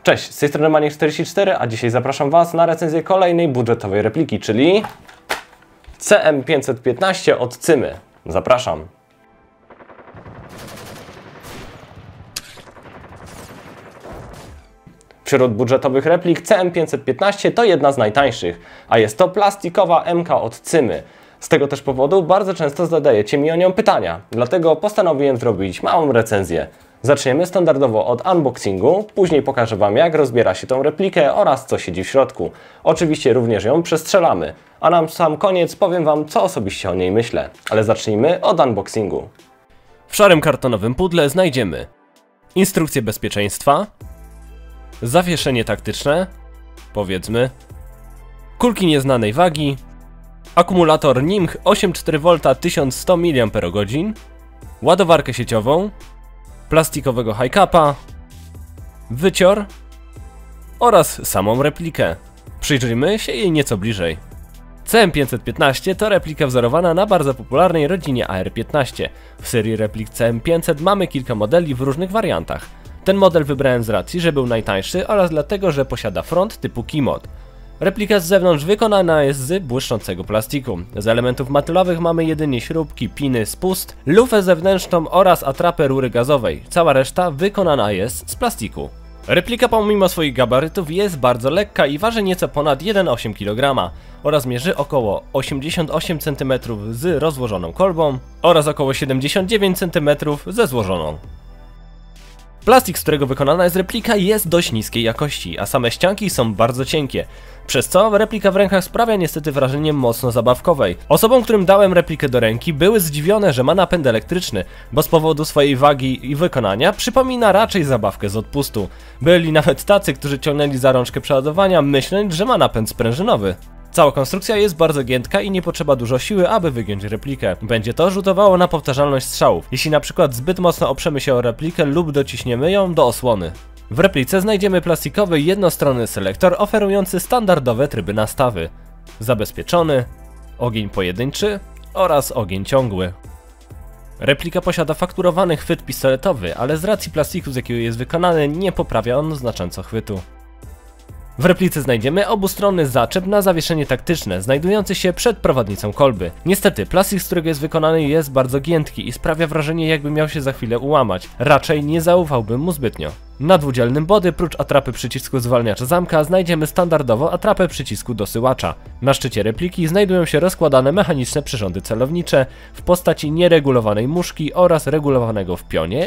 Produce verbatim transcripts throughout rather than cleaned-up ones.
Cześć, z tej strony Maniek czterdzieści cztery, a dzisiaj zapraszam Was na recenzję kolejnej budżetowej repliki, czyli C M pięćset piętnaście od Cymy. Zapraszam. Wśród budżetowych replik C M pięćset piętnaście to jedna z najtańszych, a jest to plastikowa M K od Cymy. Z tego też powodu bardzo często zadajecie mi o nią pytania, dlatego postanowiłem zrobić małą recenzję. Zaczniemy standardowo od unboxingu, później pokażę Wam, jak rozbiera się tą replikę oraz co siedzi w środku. Oczywiście również ją przestrzelamy, a na sam koniec powiem Wam, co osobiście o niej myślę. Ale zacznijmy od unboxingu. W szarym kartonowym pudle znajdziemy instrukcję bezpieczeństwa, zawieszenie taktyczne, powiedzmy, kulki nieznanej wagi, akumulator N I M H osiem przecinek cztery wolt tysiąc sto miliampergodzin, ładowarkę sieciową, plastikowego high-capa, wycior oraz samą replikę. Przyjrzyjmy się jej nieco bliżej. C M pięćset piętnaście to replika wzorowana na bardzo popularnej rodzinie A R piętnaście. W serii replik C M pięćset mamy kilka modeli w różnych wariantach. Ten model wybrałem z racji, że był najtańszy oraz dlatego, że posiada front typu Keymod. Replika z zewnątrz wykonana jest z błyszczącego plastiku. Z elementów metallowych mamy jedynie śrubki, piny, spust, lufę zewnętrzną oraz atrapę rury gazowej. Cała reszta wykonana jest z plastiku. Replika pomimo swoich gabarytów jest bardzo lekka i waży nieco ponad jeden przecinek osiem kilograma oraz mierzy około osiemdziesiąt osiem centymetrów z rozłożoną kolbą oraz około siedemdziesiąt dziewięć centymetrów ze złożoną. Plastik, z którego wykonana jest replika, jest dość niskiej jakości, a same ścianki są bardzo cienkie, przez co replika w rękach sprawia niestety wrażenie mocno zabawkowej. Osobom, którym dałem replikę do ręki, były zdziwione, że ma napęd elektryczny, bo z powodu swojej wagi i wykonania przypomina raczej zabawkę z odpustu. Byli nawet tacy, którzy ciągnęli za rączkę przeładowania, myśląc, że ma napęd sprężynowy. Cała konstrukcja jest bardzo giętka i nie potrzeba dużo siły, aby wygiąć replikę. Będzie to rzutowało na powtarzalność strzałów, jeśli na przykład zbyt mocno oprzemy się o replikę lub dociśniemy ją do osłony. W replice znajdziemy plastikowy jednostronny selektor oferujący standardowe tryby nastawy. Zabezpieczony, ogień pojedynczy oraz ogień ciągły. Replika posiada fakturowany chwyt pistoletowy, ale z racji plastiku, z jakiego jest wykonany, nie poprawia on znacząco chwytu. W replice znajdziemy obustronny zaczep na zawieszenie taktyczne, znajdujący się przed prowadnicą kolby. Niestety, plastik, z którego jest wykonany, jest bardzo giętki i sprawia wrażenie, jakby miał się za chwilę ułamać. Raczej nie zaufałbym mu zbytnio. Na dwudzielnym body, prócz atrapy przycisku zwalniacza zamka, znajdziemy standardowo atrapę przycisku dosyłacza. Na szczycie repliki znajdują się rozkładane mechaniczne przyrządy celownicze w postaci nieregulowanej muszki oraz regulowanego w pionie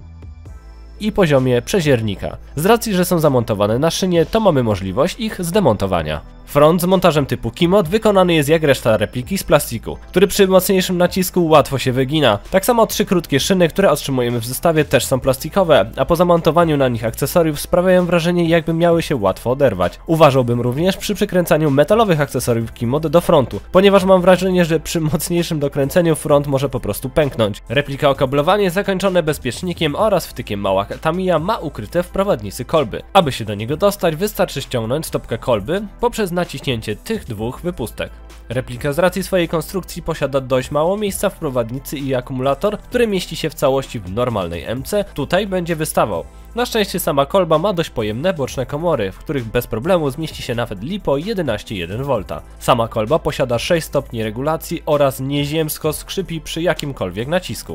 i poziomie przeziernika. Z racji, że są zamontowane na szynie, to mamy możliwość ich zdemontowania. Front z montażem typu Keymod wykonany jest jak reszta repliki z plastiku, który przy mocniejszym nacisku łatwo się wygina. Tak samo trzy krótkie szyny, które otrzymujemy w zestawie, też są plastikowe, a po zamontowaniu na nich akcesoriów sprawiają wrażenie, jakby miały się łatwo oderwać. Uważałbym również przy przykręcaniu metalowych akcesoriów Keymod do frontu, ponieważ mam wrażenie, że przy mocniejszym dokręceniu front może po prostu pęknąć. Replika okablowanie zakończone bezpiecznikiem oraz wtykiem mała Tamiya ma ukryte w prowadnicy kolby. Aby się do niego dostać, wystarczy ściągnąć stopkę kolby poprzez naciśnięcie tych dwóch wypustek. Replika z racji swojej konstrukcji posiada dość mało miejsca w prowadnicy i akumulator, który mieści się w całości w normalnej M C, tutaj będzie wystawał. Na szczęście sama kolba ma dość pojemne boczne komory, w których bez problemu zmieści się nawet LiPo jedenaście przecinek jeden wolt. Sama kolba posiada sześć stopni regulacji oraz nieziemsko skrzypi przy jakimkolwiek nacisku.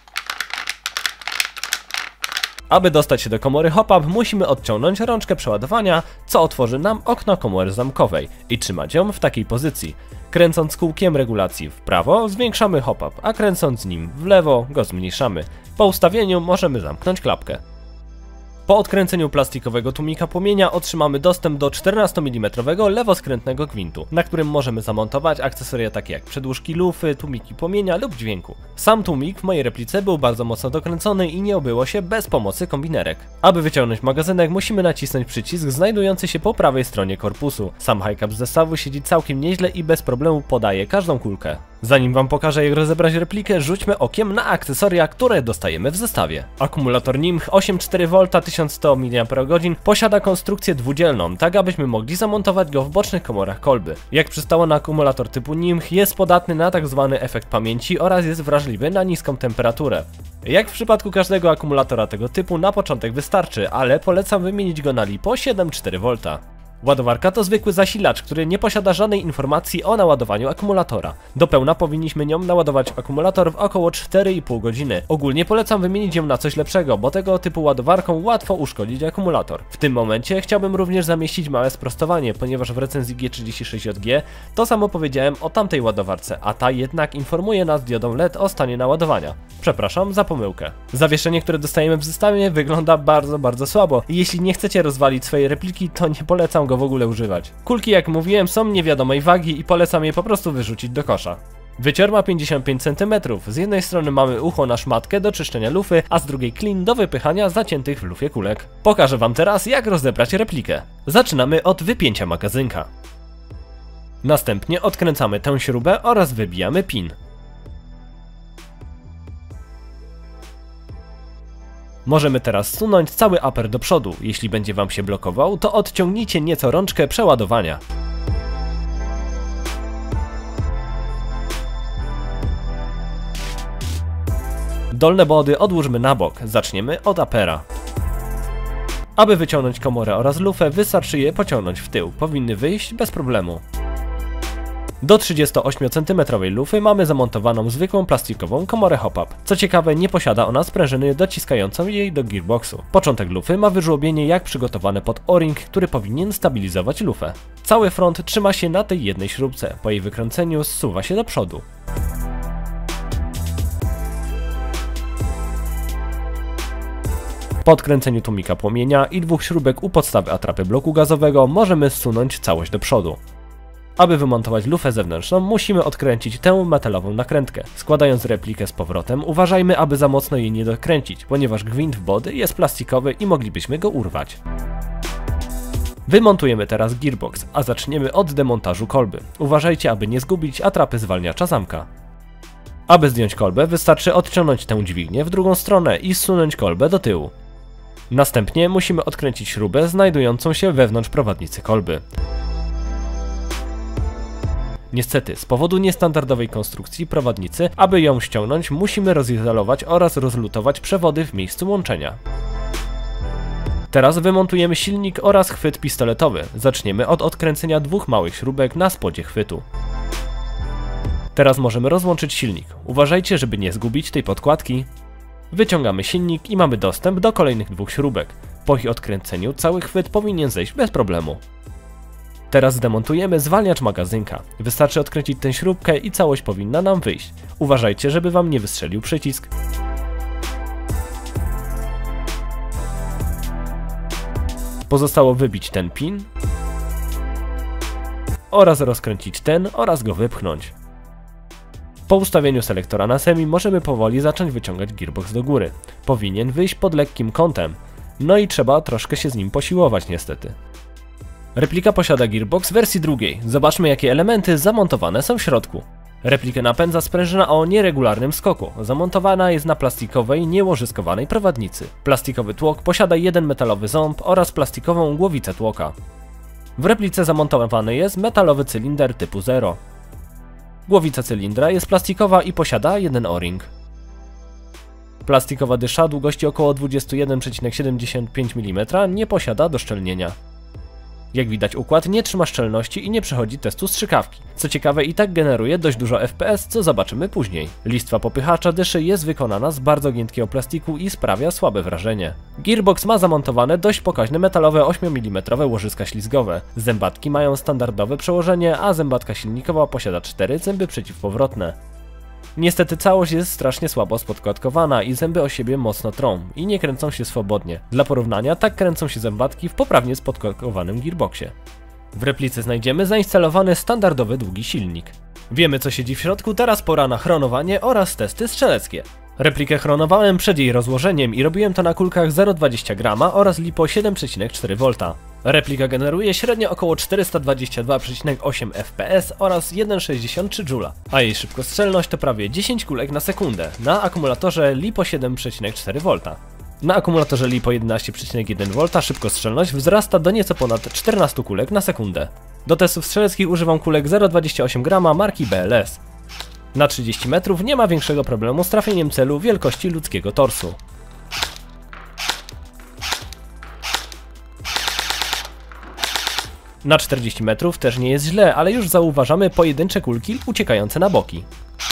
Aby dostać się do komory hop-up, musimy odciągnąć rączkę przeładowania, co otworzy nam okno komory zamkowej i trzymać ją w takiej pozycji. Kręcąc kółkiem regulacji w prawo zwiększamy hop-up, a kręcąc nim w lewo go zmniejszamy. Po ustawieniu możemy zamknąć klapkę. Po odkręceniu plastikowego tłumika płomienia otrzymamy dostęp do czternastomilimetrowego lewoskrętnego gwintu, na którym możemy zamontować akcesoria takie jak przedłużki lufy, tłumiki płomienia lub dźwięku. Sam tłumik w mojej replice był bardzo mocno dokręcony i nie obyło się bez pomocy kombinerek. Aby wyciągnąć magazynek, musimy nacisnąć przycisk znajdujący się po prawej stronie korpusu. Sam high-cap z zestawu siedzi całkiem nieźle i bez problemu podaje każdą kulkę. Zanim Wam pokażę, jak rozebrać replikę, rzućmy okiem na akcesoria, które dostajemy w zestawie. Akumulator N I M H osiem przecinek cztery wolt tysiąc tysiąc sto miliamperów, posiada konstrukcję dwudzielną, tak abyśmy mogli zamontować go w bocznych komorach kolby. Jak przystało na akumulator typu N I M H, jest podatny na tzw. efekt pamięci oraz jest wrażliwy na niską temperaturę. Jak w przypadku każdego akumulatora tego typu, na początek wystarczy, ale polecam wymienić go na LiPo siedem przecinek cztery wolt. Ładowarka to zwykły zasilacz, który nie posiada żadnej informacji o naładowaniu akumulatora. Do pełna powinniśmy nią naładować akumulator w około cztery i pół godziny. Ogólnie polecam wymienić ją na coś lepszego, bo tego typu ładowarką łatwo uszkodzić akumulator. W tym momencie chciałbym również zamieścić małe sprostowanie, ponieważ w recenzji G trzydzieści sześć J G to samo powiedziałem o tamtej ładowarce, a ta jednak informuje nas diodą L E D o stanie naładowania. Przepraszam za pomyłkę. Zawieszenie, które dostajemy w zestawie, wygląda bardzo, bardzo słabo i jeśli nie chcecie rozwalić swojej repliki, to nie polecam go w ogóle używać. Kulki, jak mówiłem, są niewiadomej wagi i polecam je po prostu wyrzucić do kosza. Wycior ma pięćdziesiąt pięć centymetrów. Z jednej strony mamy ucho na szmatkę do czyszczenia lufy, a z drugiej klin do wypychania zaciętych w lufie kulek. Pokażę wam teraz, jak rozebrać replikę. Zaczynamy od wypięcia magazynka. Następnie odkręcamy tę śrubę oraz wybijamy pin. Możemy teraz zsunąć cały aper do przodu. Jeśli będzie wam się blokował, to odciągnijcie nieco rączkę przeładowania. Dolne body odłóżmy na bok. Zaczniemy od apera. Aby wyciągnąć komorę oraz lufę, wystarczy je pociągnąć w tył. Powinny wyjść bez problemu. Do trzydziestoośmiocentymetrowej lufy mamy zamontowaną zwykłą plastikową komorę hop-up. Co ciekawe, nie posiada ona sprężyny dociskającą jej do gearboxu. Początek lufy ma wyżłobienie jak przygotowane pod o-ring, który powinien stabilizować lufę. Cały front trzyma się na tej jednej śrubce, po jej wykręceniu zsuwa się do przodu. Po odkręceniu tłumika płomienia i dwóch śrubek u podstawy atrapy bloku gazowego możemy zsunąć całość do przodu. Aby wymontować lufę zewnętrzną, musimy odkręcić tę metalową nakrętkę. Składając replikę z powrotem, uważajmy, aby za mocno jej nie dokręcić, ponieważ gwint w body jest plastikowy i moglibyśmy go urwać. Wymontujemy teraz gearbox, a zaczniemy od demontażu kolby. Uważajcie, aby nie zgubić atrapy zwalniacza zamka. Aby zdjąć kolbę, wystarczy odciągnąć tę dźwignię w drugą stronę i zsunąć kolbę do tyłu. Następnie musimy odkręcić śrubę znajdującą się wewnątrz prowadnicy kolby. Niestety, z powodu niestandardowej konstrukcji prowadnicy, aby ją ściągnąć, musimy rozizolować oraz rozlutować przewody w miejscu łączenia. Teraz wymontujemy silnik oraz chwyt pistoletowy. Zaczniemy od odkręcenia dwóch małych śrubek na spodzie chwytu. Teraz możemy rozłączyć silnik. Uważajcie, żeby nie zgubić tej podkładki. Wyciągamy silnik i mamy dostęp do kolejnych dwóch śrubek. Po ich odkręceniu cały chwyt powinien zejść bez problemu. Teraz zdemontujemy zwalniacz magazynka. Wystarczy odkręcić tę śrubkę i całość powinna nam wyjść. Uważajcie, żeby wam nie wystrzelił przycisk. Pozostało wybić ten pin oraz rozkręcić ten oraz go wypchnąć. Po ustawieniu selektora na semi możemy powoli zacząć wyciągać gearbox do góry. Powinien wyjść pod lekkim kątem, no i trzeba troszkę się z nim posiłować niestety. Replika posiada gearbox w wersji drugiej. Zobaczmy, jakie elementy zamontowane są w środku. Replikę napędza sprężyna o nieregularnym skoku. Zamontowana jest na plastikowej, niełożyskowanej prowadnicy. Plastikowy tłok posiada jeden metalowy ząb oraz plastikową głowicę tłoka. W replice zamontowany jest metalowy cylinder typu zero. Głowica cylindra jest plastikowa i posiada jeden o-ring. Plastikowa dysza długości około dwadzieścia jeden przecinek siedemdziesiąt pięć milimetrów nie posiada doszczelnienia. Jak widać, układ nie trzyma szczelności i nie przechodzi testu strzykawki. Co ciekawe, i tak generuje dość dużo F P S, co zobaczymy później. Listwa popychacza dyszy jest wykonana z bardzo giętkiego plastiku i sprawia słabe wrażenie. Gearbox ma zamontowane dość pokaźne metalowe ośmiomilimetrowe łożyska ślizgowe. Zębatki mają standardowe przełożenie, a zębatka silnikowa posiada cztery zęby przeciwpowrotne. Niestety całość jest strasznie słabo spodkładkowana i zęby o siebie mocno trą i nie kręcą się swobodnie. Dla porównania, tak kręcą się zębatki w poprawnie spodkładkowanym gearboxie. W replice znajdziemy zainstalowany standardowy długi silnik. Wiemy, co siedzi w środku, teraz pora na chronowanie oraz testy strzeleckie. Replikę chronowałem przed jej rozłożeniem i robiłem to na kulkach zero przecinek dwadzieścia grama oraz LiPo siedem przecinek cztery wolt. Replika generuje średnio około czterysta dwadzieścia dwa przecinek osiem F P S oraz jeden przecinek sześćdziesiąt trzy joule, a jej szybkostrzelność to prawie dziesięć kulek na sekundę na akumulatorze LiPo siedem przecinek cztery wolt. Na akumulatorze LiPo jedenaście przecinek jeden wolt szybkostrzelność wzrasta do nieco ponad czternastu kulek na sekundę. Do testów strzeleckich używam kulek zero przecinek dwadzieścia osiem grama marki B L S. Na trzydzieści metrów nie ma większego problemu z trafieniem celu wielkości ludzkiego torsu. Na czterdzieści metrów też nie jest źle, ale już zauważamy pojedyncze kulki uciekające na boki.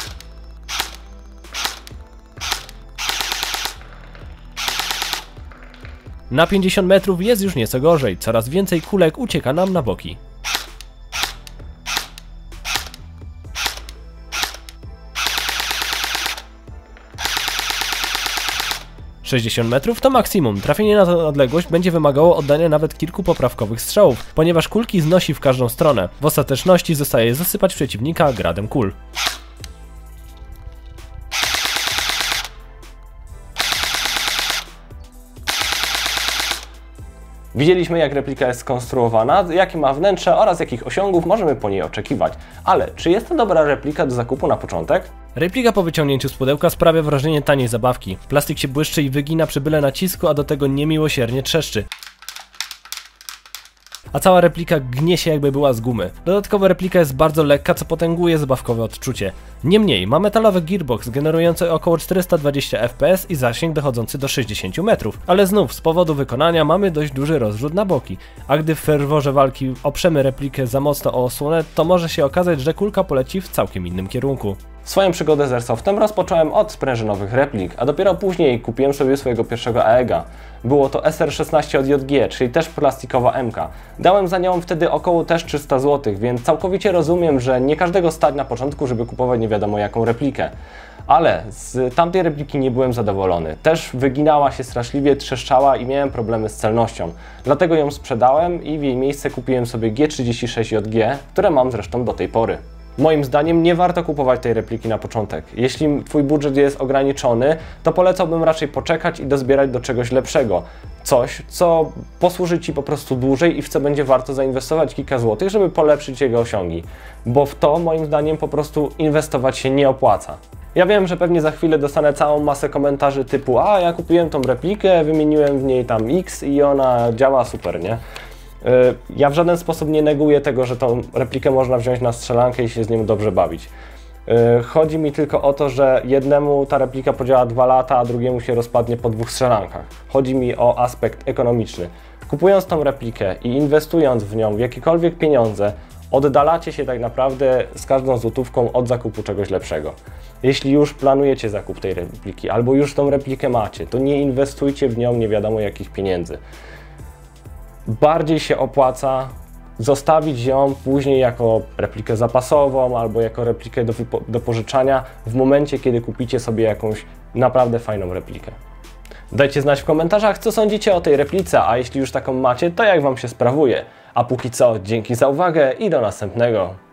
Na pięćdziesiąt metrów jest już nieco gorzej, coraz więcej kulek ucieka nam na boki. sześćdziesiąt metrów to maksimum, trafienie na tę odległość będzie wymagało oddania nawet kilku poprawkowych strzałów, ponieważ kulki znosi w każdą stronę. W ostateczności zostaje zasypać przeciwnika gradem kul. Widzieliśmy, jak replika jest skonstruowana, jakie ma wnętrze oraz jakich osiągów możemy po niej oczekiwać. Ale czy jest to dobra replika do zakupu na początek? Replika po wyciągnięciu z pudełka sprawia wrażenie taniej zabawki. Plastik się błyszczy i wygina przy byle nacisku, a do tego niemiłosiernie trzeszczy. A cała replika gnie się, jakby była z gumy. Dodatkowo replika jest bardzo lekka, co potęguje zabawkowe odczucie. Niemniej ma metalowy gearbox generujący około czterysta dwadzieścia F P S i zasięg dochodzący do sześćdziesięciu metrów. Ale znów z powodu wykonania mamy dość duży rozrzut na boki, a gdy w ferworze walki oprzemy replikę za mocno o osłonę, to może się okazać, że kulka poleci w całkiem innym kierunku. Swoją przygodę z Airsoftem rozpocząłem od sprężynowych replik, a dopiero później kupiłem sobie swojego pierwszego A E G a. Było to S R szesnaście od J G, czyli też plastikowa M K. Dałem za nią wtedy około też trzysta złotych, więc całkowicie rozumiem, że nie każdego stać na początku, żeby kupować nie wiadomo jaką replikę. Ale z tamtej repliki nie byłem zadowolony. Też wyginała się straszliwie, trzeszczała i miałem problemy z celnością. Dlatego ją sprzedałem i w jej miejsce kupiłem sobie G trzydzieści sześć J G, które mam zresztą do tej pory. Moim zdaniem nie warto kupować tej repliki na początek. Jeśli Twój budżet jest ograniczony, to polecałbym raczej poczekać i dozbierać do czegoś lepszego. Coś, co posłuży Ci po prostu dłużej i w co będzie warto zainwestować kilka złotych, żeby polepszyć jego osiągi. Bo w to, moim zdaniem, po prostu inwestować się nie opłaca. Ja wiem, że pewnie za chwilę dostanę całą masę komentarzy typu a ja kupiłem tą replikę, wymieniłem w niej tam X i ona działa super, nie? Ja w żaden sposób nie neguję tego, że tą replikę można wziąć na strzelankę i się z nią dobrze bawić. Chodzi mi tylko o to, że jednemu ta replika podziała dwa lata, a drugiemu się rozpadnie po dwóch strzelankach. Chodzi mi o aspekt ekonomiczny. Kupując tą replikę i inwestując w nią w jakiekolwiek pieniądze, oddalacie się tak naprawdę z każdą złotówką od zakupu czegoś lepszego. Jeśli już planujecie zakup tej repliki albo już tą replikę macie, to nie inwestujcie w nią nie wiadomo jakich pieniędzy. Bardziej się opłaca zostawić ją później jako replikę zapasową albo jako replikę do, do pożyczania w momencie, kiedy kupicie sobie jakąś naprawdę fajną replikę. Dajcie znać w komentarzach, co sądzicie o tej replice, a jeśli już taką macie, to jak Wam się sprawuje. A póki co, dzięki za uwagę i do następnego.